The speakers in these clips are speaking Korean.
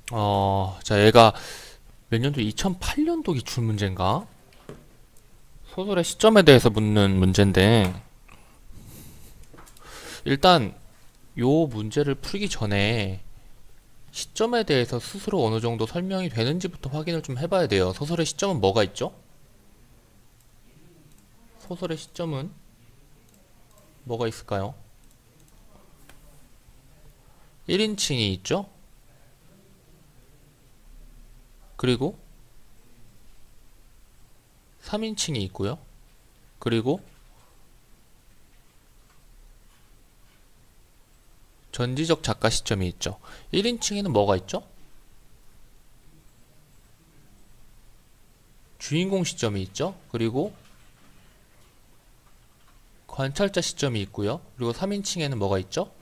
자, 얘가 몇 년도 2008년도 기출 문제인가? 소설의 시점에 대해서 묻는 문제인데, 일단 요 문제를 풀기 전에 시점에 대해서 스스로 어느 정도 설명이 되는지부터 확인을 좀 해봐야 돼요. 소설의 시점은 뭐가 있죠? 소설의 시점은 뭐가 있을까요? 1인칭이 있죠? 그리고 3인칭이 있고요. 그리고 전지적 작가 시점이 있죠. 1인칭에는 뭐가 있죠? 주인공 시점이 있죠. 그리고 관찰자 시점이 있고요. 그리고 3인칭에는 뭐가 있죠?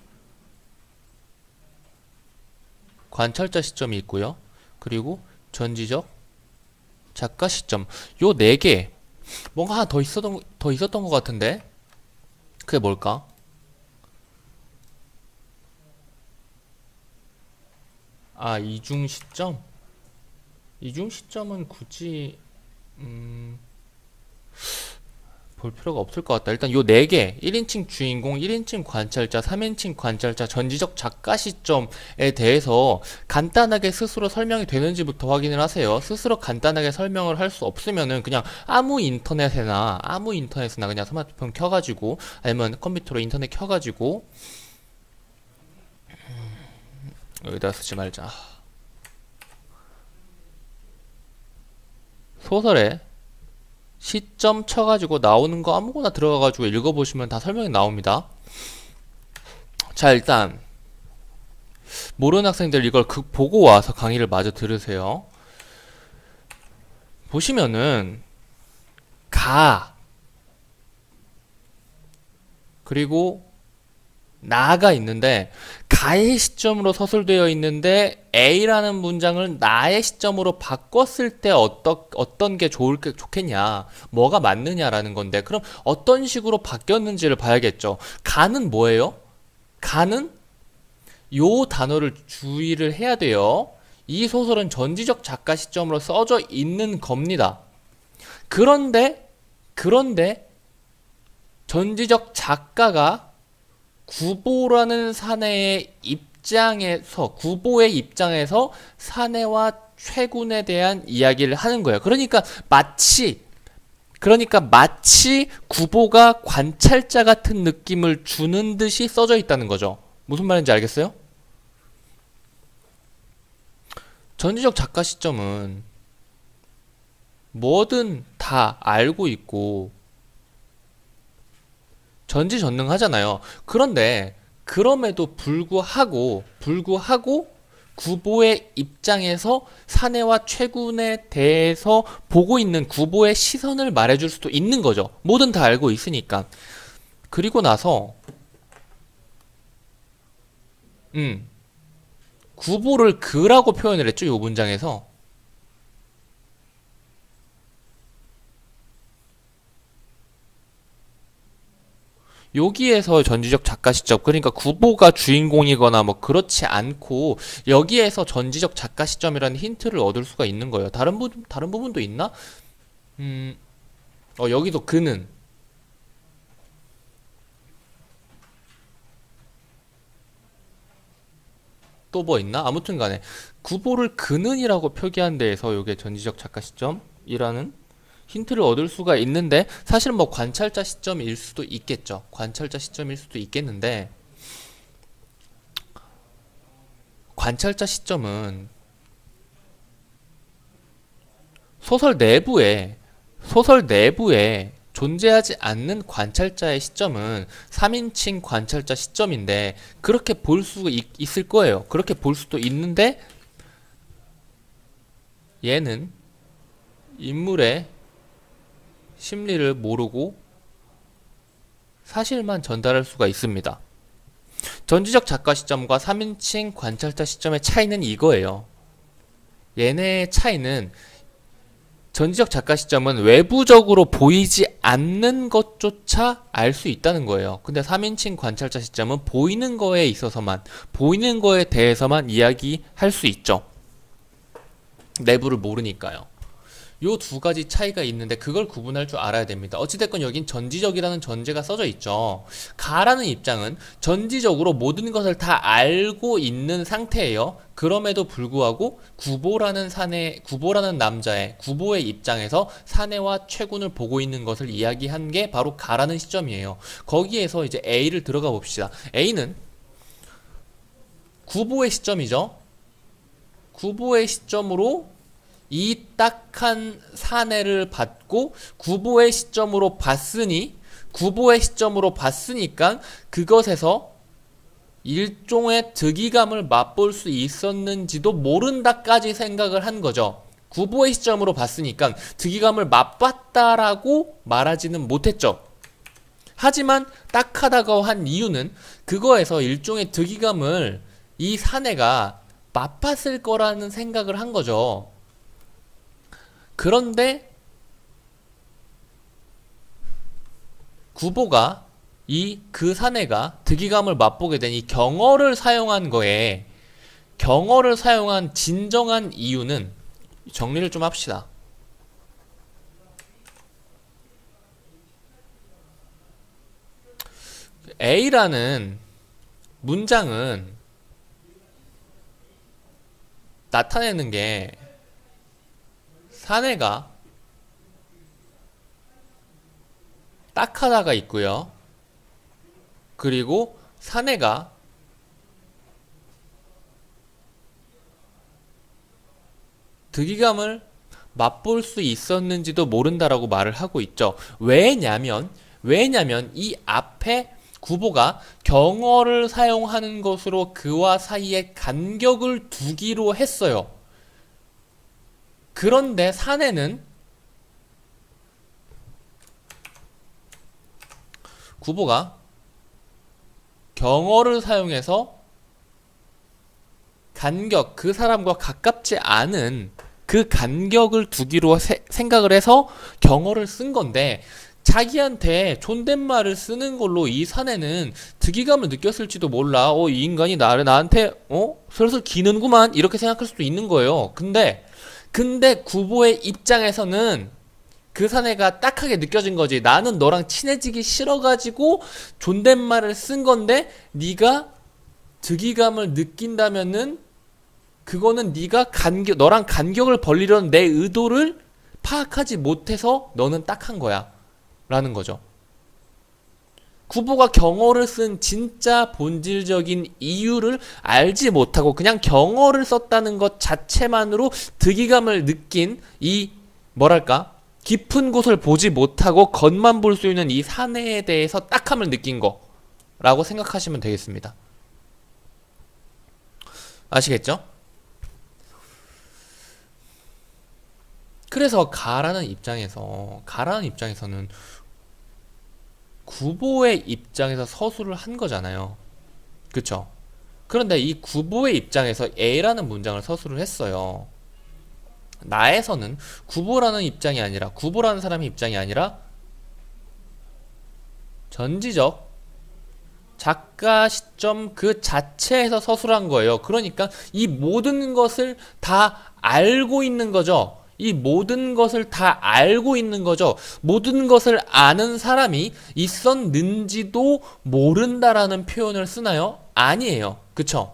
관찰자 시점이 있고요. 그리고 전지적 작가 시점. 요 네 개. 뭔가 하나 더 있었던 것 같은데? 그게 뭘까? 이중 시점? 이중 시점은 굳이, 음, 볼 필요가 없을 것 같다. 일단 요 네 개, 1인칭 주인공, 1인칭 관찰자, 3인칭 관찰자, 전지적 작가 시점에 대해서 간단하게 스스로 설명이 되는지부터 확인을 하세요. 스스로 간단하게 설명을 할 수 없으면은 그냥 아무 인터넷이나 그냥 스마트폰 켜가지고 아니면 컴퓨터로 인터넷 켜가지고 여기다 쓰지 말자. 소설에 시점 쳐가지고 나오는 거 아무거나 들어가가지고 읽어보시면 다 설명이 나옵니다. 자, 일단 모르는 학생들 이걸 보고 와서 강의를 마저 들으세요. 보시면은 가 그리고 나가 있는데 가의 시점으로 서술되어 있는데 A라는 문장을 나의 시점으로 바꿨을 때 어떤 게 좋겠냐, 뭐가 맞느냐라는 건데, 그럼 어떤 식으로 바뀌었는지를 봐야겠죠. 가는 뭐예요? 가는 요 단어를 주의를 해야 돼요. 이 소설은 전지적 작가 시점으로 써져 있는 겁니다. 그런데 전지적 작가가 구보라는 사내의 구보의 입장에서 사내와 최군에 대한 이야기를 하는 거예요. 그러니까 마치 구보가 관찰자 같은 느낌을 주는 듯이 써져 있다는 거죠. 무슨 말인지 알겠어요? 전지적 작가 시점은 뭐든 다 알고 있고 전지전능하잖아요. 그런데 그럼에도 불구하고 구보의 입장에서 사내와 최군에 대해서 보고 있는 구보의 시선을 말해줄 수도 있는 거죠. 뭐든 다 알고 있으니까. 그리고 나서 구보를 그라고 표현을 했죠. 이 문장에서. 여기에서 전지적 작가 시점, 그러니까 구보가 주인공이거나 뭐 그렇지 않고 여기에서 전지적 작가 시점이라는 힌트를 얻을 수가 있는 거예요. 다른 부분도 있나? 음, 여기도 그는 또 뭐 있나? 아무튼 간에 구보를 그는이라고 표기한 데에서 이게 전지적 작가 시점이라는 힌트를 얻을 수가 있는데, 사실 뭐 관찰자 시점일 수도 있겠죠. 관찰자 시점일 수도 있겠는데, 관찰자 시점은 소설 내부에 소설 내부에 존재하지 않는 관찰자의 시점은 3인칭 관찰자 시점인데, 그렇게 볼 수 있을 거예요. 그렇게 볼 수도 있는데, 얘는 인물의 심리를 모르고 사실만 전달할 수가 있습니다. 전지적 작가 시점과 3인칭 관찰자 시점의 차이는 이거예요. 얘네의 차이는, 전지적 작가 시점은 외부적으로 보이지 않는 것조차 알 수 있다는 거예요. 근데 3인칭 관찰자 시점은 보이는 거에 대해서만 이야기할 수 있죠. 내부를 모르니까요. 요 두 가지 차이가 있는데 그걸 구분할 줄 알아야 됩니다. 어찌됐건 여긴 전지적이라는 전제가 써져 있죠. 가라는 입장은 전지적으로 모든 것을 다 알고 있는 상태예요. 그럼에도 불구하고 구보라는 남자의 구보의 입장에서 사내와 최군을 보고 있는 것을 이야기한 게 바로 가라는 시점이에요. 거기에서 이제 A를 들어가 봅시다. A는 구보의 시점이죠. 구보의 시점으로 이 딱한 사내를 받고 구보의 시점으로 봤으니까 그것에서 일종의 득이감을 맛볼 수 있었는지도 모른다까지 생각을 한 거죠. 구보의 시점으로 봤으니까 득이감을 맛봤다라고 말하지는 못했죠. 하지만 딱하다고 한 이유는 그거에서 일종의 득이감을 이 사내가 맛봤을 거라는 생각을 한 거죠. 그런데 구보가 그 사내가 득이감을 맛보게 된 이 경어를 사용한 진정한 이유는, 정리를 좀 합시다. A라는 문장은 나타내는 게 사내가 딱하다가 있고요. 그리고 사내가 득이감을 맛볼 수 있었는지도 모른다라고 말을 하고 있죠. 왜냐면 이 앞에 구보가 경어를 사용하는 것으로 그와 사이에 간격을 두기로 했어요. 그런데 사내는 구보가 경어를 사용해서 그 사람과 가깝지 않은 그 간격을 두기로 생각을 해서 경어를 쓴 건데, 자기한테 존댓말을 쓰는 걸로 이 사내는 득이감을 느꼈을지도 몰라. 이 인간이 나한테 슬슬 기는구만, 이렇게 생각할 수도 있는 거예요. 근데 구보의 입장에서는 그 사내가 딱하게 느껴진 거지. 나는 너랑 친해지기 싫어가지고 존댓말을 쓴 건데, 네가 득이감을 느낀다면은 그거는 네가 너랑 간격을 벌리려는 내 의도를 파악하지 못해서 너는 딱한 거야 라는 거죠. 구보가 경어를 쓴 진짜 본질적인 이유를 알지 못하고 그냥 경어를 썼다는 것 자체만으로 득이감을 느낀 이 깊은 곳을 보지 못하고 겉만 볼 수 있는 이 사내에 대해서 딱함을 느낀 거라고 생각하시면 되겠습니다. 아시겠죠? 그래서 가라는 입장에서는 구보의 입장에서 서술을 한 거잖아요. 그쵸? 그런데 이 구보의 입장에서 A라는 문장을 서술을 했어요. 나에서는 구보라는 사람의 입장이 아니라 전지적 작가 시점 그 자체에서 서술한 거예요. 그러니까 이 모든 것을 다 알고 있는 거죠. 모든 것을 아는 사람이 있었는지도 모른다라는 표현을 쓰나요? 아니에요. 그쵸?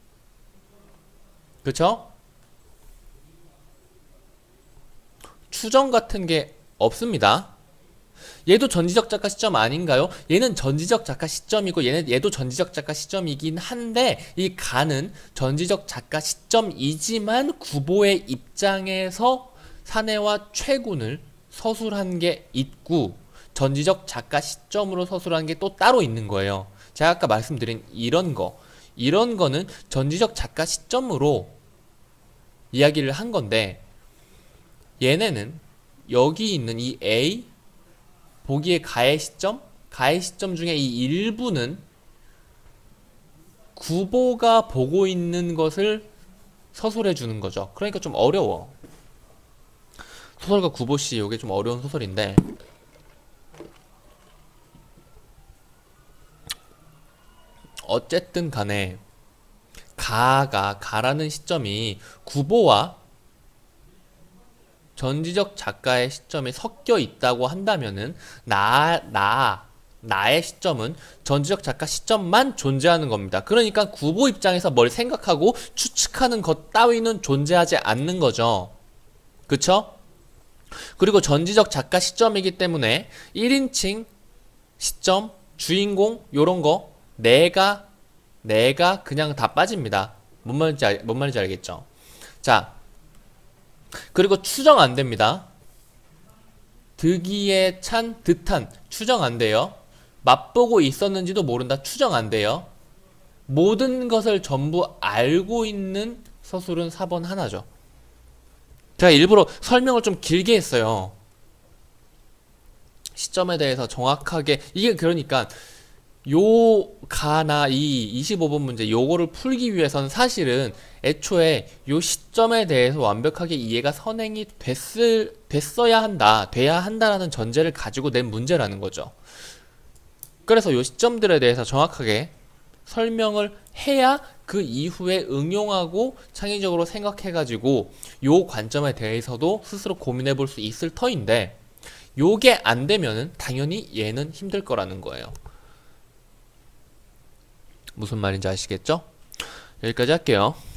추정 같은 게 없습니다. 얘도 전지적 작가 시점 아닌가요? 얘는 전지적 작가 시점이고 얘도 전지적 작가 시점이긴 한데, 이 가는 전지적 작가 시점이지만 구보의 입장에서 사내와 최군을 서술한 게 있고 전지적 작가 시점으로 서술한 게 또 따로 있는 거예요. 제가 아까 말씀드린 이런 거는 전지적 작가 시점으로 이야기를 한 건데, 얘네는 여기 있는 이 A 보기의 가의 시점 중에 이 일부는 구보가 보고 있는 것을 서술해 주는 거죠. 그러니까 좀 어려워. 소설가 구보씨, 이게 좀 어려운 소설인데, 어쨌든 간에 가라는 시점이 구보와 전지적 작가의 시점이 섞여 있다고 한다면은 나의 시점은 전지적 작가 시점만 존재하는 겁니다. 그러니까 구보 입장에서 뭘 생각하고 추측하는 것 따위는 존재하지 않는 거죠. 그쵸? 그리고 전지적 작가 시점이기 때문에 1인칭 시점, 주인공 요런 거 내가 그냥 다 빠집니다. 뭔 말인지 알겠죠? 자, 그리고 추정 안 됩니다. 득이에 찬 듯한 추정 안 돼요. 맛보고 있었는지도 모른다. 추정 안 돼요. 모든 것을 전부 알고 있는 서술은 4번 하나죠. 제가 일부러 설명을 좀 길게 했어요. 시점에 대해서 정확하게 이게 그러니까 요 가나 이 25번 문제 요거를 풀기 위해서는 사실은 애초에 요 시점에 대해서 완벽하게 이해가 선행이 돼야 한다라는 전제를 가지고 낸 문제라는 거죠. 그래서 요 시점들에 대해서 정확하게 설명을 해야 그 이후에 응용하고 창의적으로 생각해가지고 요 관점에 대해서도 스스로 고민해 볼 수 있을 터인데 요게 안 되면은 당연히 얘는 힘들 거라는 거예요. 무슨 말인지 아시겠죠? 여기까지 할게요.